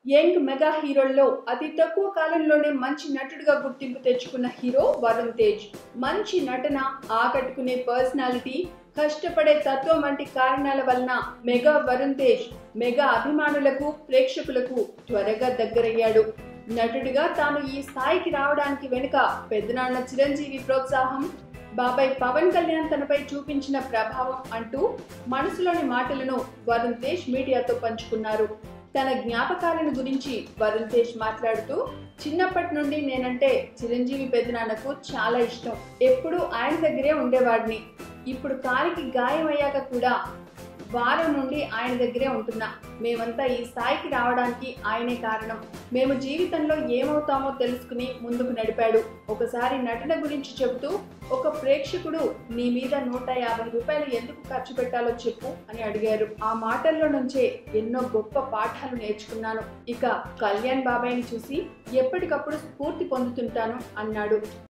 Young mega హీరోల్లో అతి తక్కువ కాలంలోనే మంచి నటుడిగా గుర్తింపు తెచ్చుకున్న హీరో వరుణ్ తేజ్. మంచి నటన, ఆకట్టుకునే పర్సనాలిటీ, కష్టపడే తత్వం వంటి కారణాల వలన మెగా వరుణ్ తేజ్ మెగా అభిమానులకు, ప్రేక్షకులకు త్వరగా దగ్గరయ్యాడు. నటుడిగా తాను ఈ స్థాయికి రావడానికి వెనుక పెద్దనాన్న చిరంజీవి ప్రోత్సాహం, బాబాయ్ పవన్ కళ్యాణ్ తనపై చూపించిన ప్రభావం అంటూ మనసులోని మాటలను వరుణ్ తేజ్ మీడియాతో పంచుకున్నారు. తన జ్ఞాపకాలను గురించి వరుణ్ తేజ్ మాట్లాడుతూ, చిన్నప్పటి నుండి నేనంటే చిరంజీవి పెద్దనాన్నకు చాలా ఇష్టం. ఎప్పుడూ ఆయన దగ్గరే ఉండేవాడిని. ఇప్పుడు కాలికి గాయం అయ్యాక కూడా వారం నుండి ఆయన దగ్గరే ఉంటున్నా. మేమంతా ఈ స్థాయికి రావడానికి ఆయనే కారణం. మేము జీవితంలో ఏమవుతామో తెలుసుకుని ముందుకు నడిపాడు. ఒకసారి నటన గురించి చెబుతూ, ఒక ప్రేక్షకుడు నీ మీద 150 రూపాయలు ఎందుకు ఖర్చు పెట్టాలో చెప్పు అని అడిగారు. ఆ మాటల్లో నుంచే ఎన్నో గొప్ప పాఠాలు నేర్చుకున్నాను. ఇక కళ్యాణ్ బాబాయ్ని చూసి ఎప్పటికప్పుడు స్ఫూర్తి పొందుతుంటాను అన్నాడు.